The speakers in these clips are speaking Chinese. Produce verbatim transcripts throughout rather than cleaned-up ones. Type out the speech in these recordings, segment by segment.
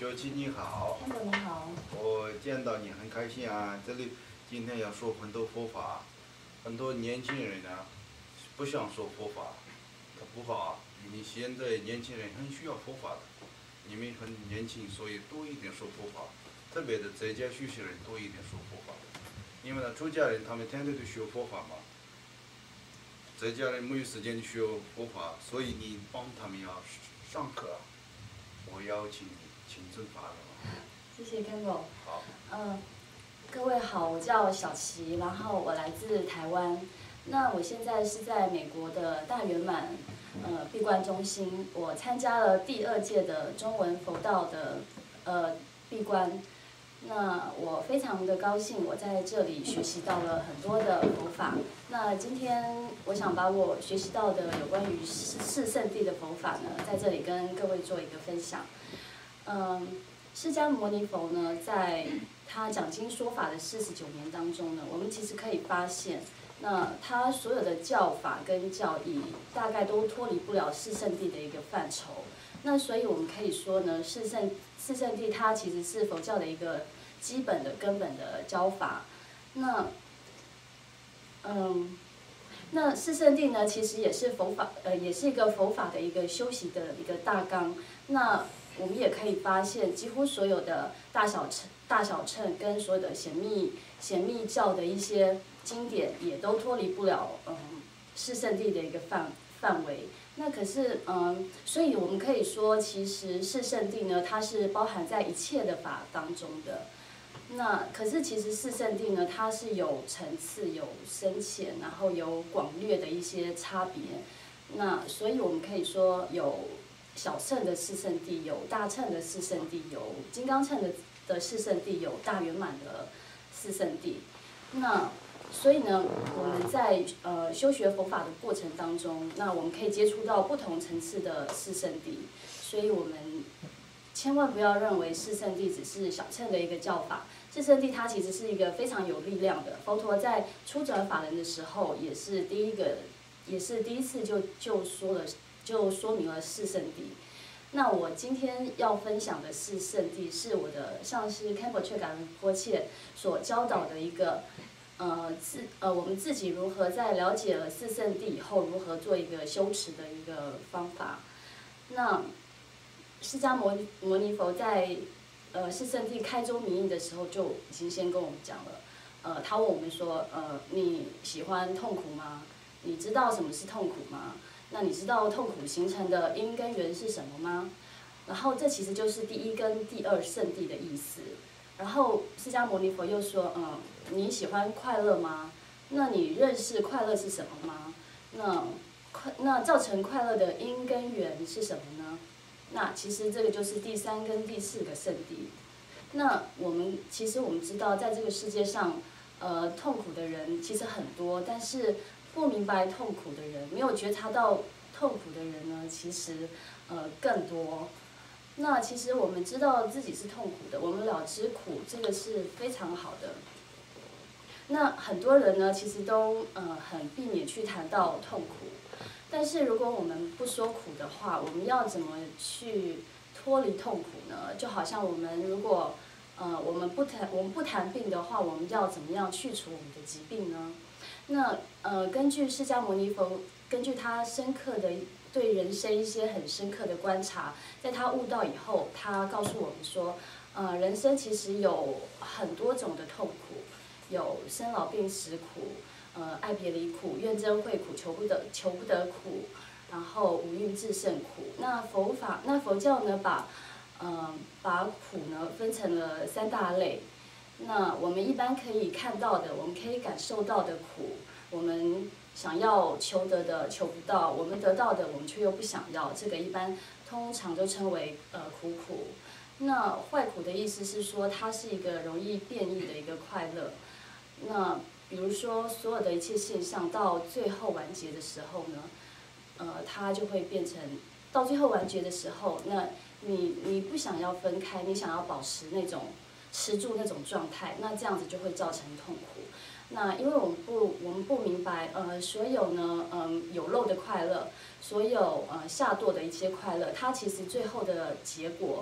Hsiao-Chi你好， 天狗你好， 我见到你很开心啊。这里今天要说很多佛法，很多年轻人呢不想说佛法，他不好啊。你现在年轻人很需要佛法的，你们很年轻，所以多一点说佛法，特别的在家学习人多一点说佛法。因为呢，出家人他们天天都学佛法嘛，在家人没有时间学佛法，所以你帮他们要上课，我邀请你，请尊法了。 谢谢天狗。 好。 嗯，各位好，我叫小琪，然后我来自台湾。那我现在是在美国的大圆满呃闭关中心，我参加了第二届的中文佛道的呃闭关。那我非常的高兴，我在这里学习到了很多的佛法。那今天我想把我学习到的有关于四圣谛的佛法呢，在这里跟各位做一个分享。嗯，释迦牟尼佛呢，在他讲经说法的四十九年当中呢，我们其实可以发现，那他所有的教法跟教义，大概都脱离不了四圣谛的一个范畴。那所以我们可以说呢，四圣四圣谛它其实是佛教的一个基本的根本的教法。那，嗯，那四圣谛呢，其实也是佛法，呃，也是一个佛法的一个修习的一个大纲。那我们也可以发现，几乎所有的大小乘、大小乘跟所有的显密显密教的一些经典，也都脱离不了嗯四圣谛的一个范范围。那可是，嗯，所以我们可以说，其实四圣谛呢，它是包含在一切的法当中的。那可是，其实四圣谛呢，它是有层次、有深浅，然后有广略的一些差别。那所以我们可以说，有小乘的四圣谛，有大乘的四圣谛，有金刚乘的的四圣谛，有大圆满的四圣谛。那所以呢，我们在呃修学佛法的过程当中，那我们可以接触到不同层次的四圣谛，所以我们千万不要认为四圣谛只是小乘的一个教法。四圣谛它其实是一个非常有力量的。佛陀在初转法轮的时候，也是第一个，也是第一次就就说了，就说明了四圣谛。那我今天要分享的四圣谛，是我的上师堪布却噶仁波切所教导的一个。呃，自呃，我们自己如何在了解了四圣谛以后，如何做一个修持的一个方法。那释迦牟尼牟尼佛在呃四圣谛开宗明义的时候，就已经先跟我们讲了。呃，他问我们说，呃，你喜欢痛苦吗？你知道什么是痛苦吗？那你知道痛苦形成的因跟缘是什么吗？然后这其实就是第一跟第二圣谛的意思。然后释迦牟尼佛又说，嗯，你喜欢快乐吗？那你认识快乐是什么吗？那快那造成快乐的因跟缘是什么呢？那其实这个就是第三跟第四个圣谛。那我们其实我们知道，在这个世界上，呃，痛苦的人其实很多，但是不明白痛苦的人，没有觉察到痛苦的人呢，其实呃更多。那其实我们知道自己是痛苦的，我们了知苦，这个是非常好的。那很多人呢，其实都呃很避免去谈到痛苦，但是如果我们不说苦的话，我们要怎么去脱离痛苦呢？就好像我们如果呃我们不谈我们不谈病的话，我们要怎么样去除我们的疾病呢？那呃根据释迦牟尼佛，根据他深刻的对人生一些很深刻的观察，在他悟道以后，他告诉我们说，呃，人生其实有很多种的痛苦，有生老病死苦，呃，爱别离苦，怨憎会苦，求不得求不得苦，然后五蕴炽盛苦。那佛法，那佛教呢，把呃把苦呢分成了三大类。那我们一般可以看到的，我们可以感受到的苦，我们想要求得的求不到，我们得到的我们却又不想要，这个一般通常都称为呃苦苦。那坏苦的意思是说，它是一个容易变异的一个快乐。那比如说，所有的一切现象到最后完结的时候呢，呃，它就会变成到最后完结的时候，那你你不想要分开，你想要保持那种持住那种状态，那这样子就会造成痛苦。那因为我们不我们不明白，呃，所有呢，嗯，有漏的快乐，所有呃下堕的一些快乐，它其实最后的结果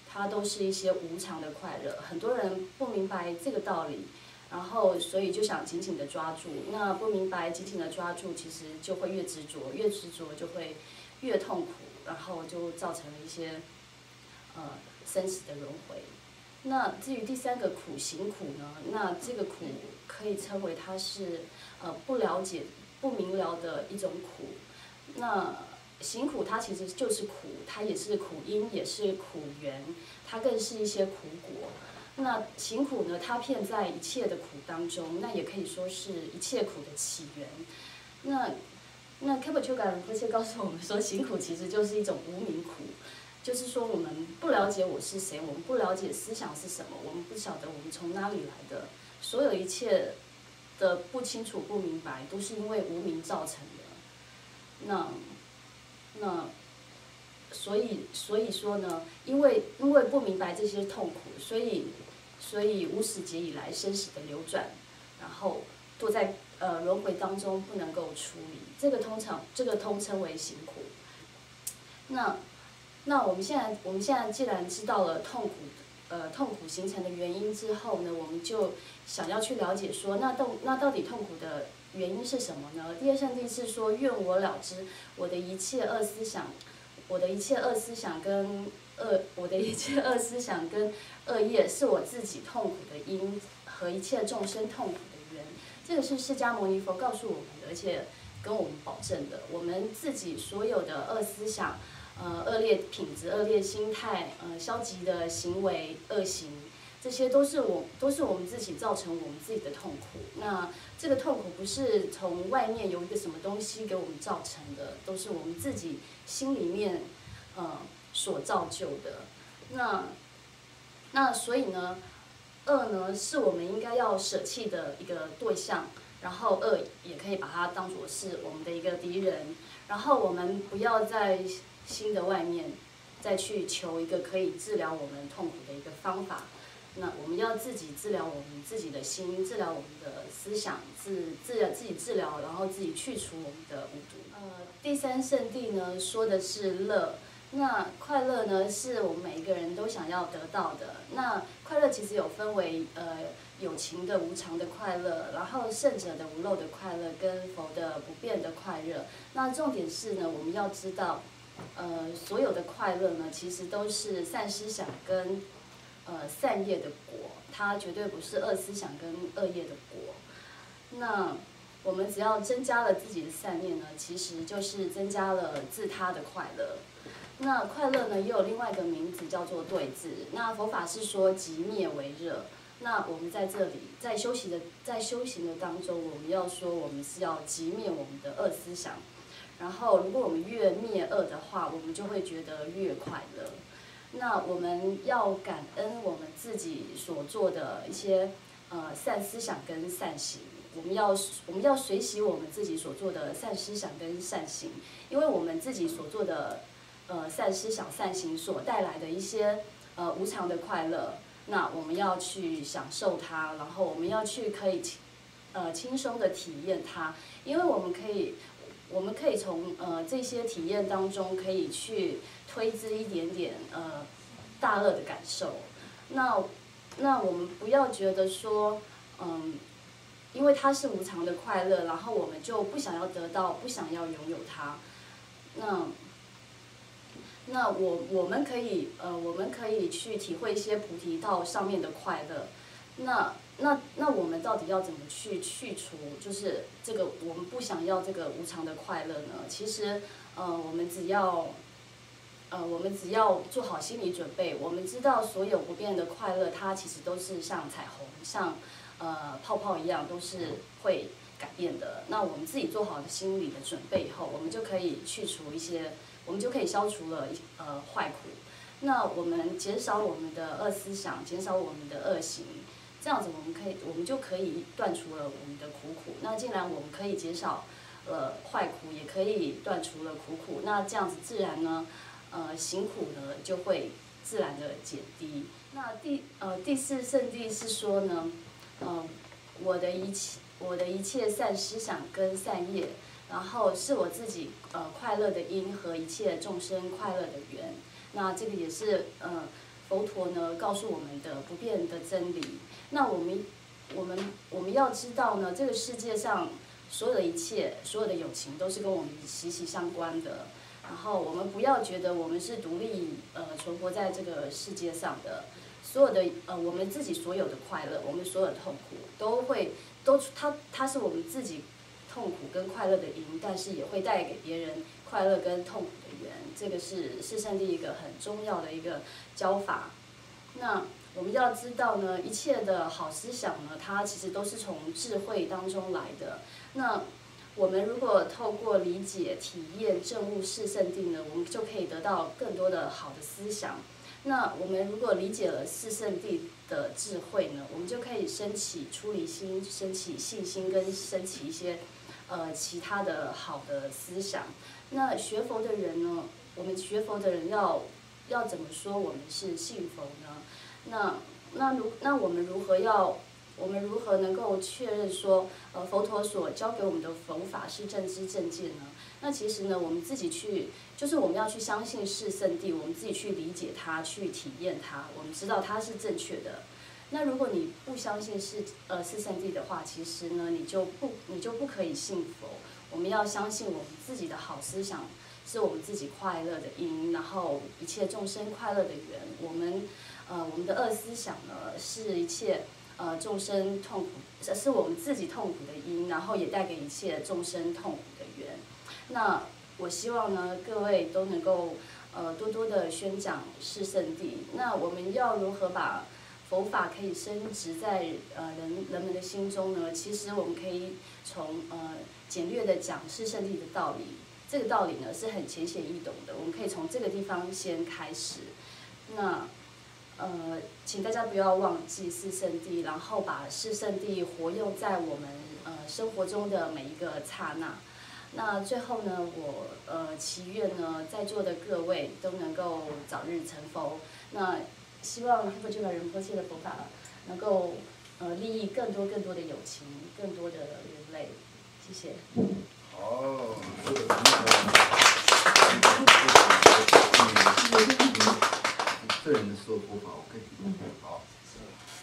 它都是一些无常的快乐。很多人不明白这个道理，然后所以就想紧紧的抓住。那不明白紧紧的抓住，其实就会越执着，越执着就会越痛苦，然后就造成了一些呃生死的轮回。那至于第三个苦行苦呢？那这个苦可以称为它是呃不了解、不明了的一种苦。那行苦它其实就是苦，它也是苦因，也是苦缘，它更是一些苦果。那行苦呢，它遍在一切的苦当中，那也可以说是一切苦的起源。那那 Khepa-Choga 仁波切告诉我们说，行苦其实就是一种无明苦。就是说，我们不了解我是谁，我们不了解思想是什么，我们不晓得我们从哪里来的，所有一切的不清楚、不明白，都是因为无明造成的。那那所以所以说呢，因为因为不明白这些痛苦，所以所以无始劫以来生死的流转，然后都在呃轮回当中不能够处理，这个通常这个通称为行苦。那那我们现在，我们现在既然知道了痛苦，呃，痛苦形成的原因之后呢，我们就想要去了解说，那到那到底痛苦的原因是什么呢？第二圣谛是说，愿我了知我的一切恶思想，我的一切恶思想跟恶，我的一切恶思想跟恶业是我自己痛苦的因和一切众生痛苦的缘。这个是释迦牟尼佛告诉我们的，而且跟我们保证的，我们自己所有的恶思想。呃，恶劣品质、恶劣心态、呃，消极的行为、恶行，这些都是我都是我们自己造成我们自己的痛苦。那这个痛苦不是从外面有一个什么东西给我们造成的，都是我们自己心里面呃所造就的。那那所以呢，恶呢是我们应该要舍弃的一个对象，然后恶也可以把它当作是我们的一个敌人，然后我们不要在心的外面，再去求一个可以治疗我们痛苦的一个方法。那我们要自己治疗我们自己的心，治疗我们的思想，自自自己治疗，然后自己去除我们的五毒。呃，第三圣谛呢说的是乐，那快乐呢是我们每一个人都想要得到的。那快乐其实有分为呃有情的无常的快乐，然后圣者的无漏的快乐，跟佛的不变的快乐。那重点是呢，我们要知道。呃，所有的快乐呢，其实都是善思想跟呃善业的果，它绝对不是恶思想跟恶业的果。那我们只要增加了自己的善念呢，其实就是增加了自他的快乐。那快乐呢，也有另外一个名字叫做对治。那佛法是说即灭为热。那我们在这里，在修行的在修行的当中，我们要说，我们是要即灭我们的恶思想。然后，如果我们越灭恶的话，我们就会觉得越快乐。那我们要感恩我们自己所做的一些呃善思想跟善行，我们要我们要随喜我们自己所做的善思想跟善行，因为我们自己所做的呃善思想善行所带来的一些呃无常的快乐，那我们要去享受它，然后我们要去可以呃轻松的体验它，因为我们可以。我们可以从呃这些体验当中，可以去推知一点点呃大乐的感受。那那我们不要觉得说，嗯，因为它是无常的快乐，然后我们就不想要得到，不想要拥有它。那那我我们可以呃我们可以去体会一些菩提道上面的快乐。那那那我们到底要怎么去去除？就是这个我们不想要这个无常的快乐呢？其实，呃，我们只要，呃，我们只要做好心理准备，我们知道所有不变的快乐，它其实都是像彩虹、像呃泡泡一样，都是会改变的。那我们自己做好的心理的准备以后，我们就可以去除一些，我们就可以消除了呃坏苦。那我们减少我们的恶思想，减少我们的恶行。这样子，我们可以，我们就可以断除了我们的苦苦。那既然我们可以减少了坏苦，也可以断除了苦苦，那这样子自然呢，呃，行苦呢就会自然的减低。那第呃第四圣谛是说呢，呃，我的一切我的一切善思想跟善业，然后是我自己呃快乐的因和一切众生快乐的缘。那这个也是呃佛陀呢告诉我们的不变的真理。那我们我们我们要知道呢，这个世界上所有的一切，所有的有情都是跟我们息息相关的。然后我们不要觉得我们是独立呃存活在这个世界上的，所有的呃我们自己所有的快乐，我们所有的痛苦都会都它它是我们自己痛苦跟快乐的因，但是也会带给别人快乐跟痛苦的缘。这个是是圣地一个很重要的一个教法。那我们要知道呢，一切的好思想呢，它其实都是从智慧当中来的。那我们如果透过理解、体验、证悟四圣谛呢，我们就可以得到更多的好的思想。那我们如果理解了四圣谛的智慧呢，我们就可以升起出离心、升起信心，跟升起一些呃其他的好的思想。那学佛的人呢，我们学佛的人要要怎么说我们是信佛呢？那那如那我们如何要？我们如何能够确认说，呃，佛陀所教给我们的佛法是正知正见呢？那其实呢，我们自己去，就是我们要去相信是圣谛，我们自己去理解它，去体验它，我们知道它是正确的。那如果你不相信是呃是圣谛的话，其实呢，你就不你就不可以信佛。我们要相信我们自己的好思想是我们自己快乐的因，然后一切众生快乐的缘。我们呃我们的恶思想呢，是一切。呃，众生痛苦是我们自己痛苦的因，然后也带给一切众生痛苦的缘。那我希望呢，各位都能够呃多多的宣讲是圣谛。那我们要如何把佛法可以深植在呃人人们的心中呢？其实我们可以从呃简略的讲是圣谛的道理。这个道理呢是很浅显易懂的，我们可以从这个地方先开始。那。呃，请大家不要忘记四圣谛，然后把四圣谛活用在我们呃生活中的每一个刹那。那最后呢，我呃祈愿呢，在座的各位都能够早日成佛。那希望黑佛具法仁波切的佛法能够呃利益更多更多的有情，更多的人类。谢谢。 哦，这个很好。个人的说佛法 ，OK， 好。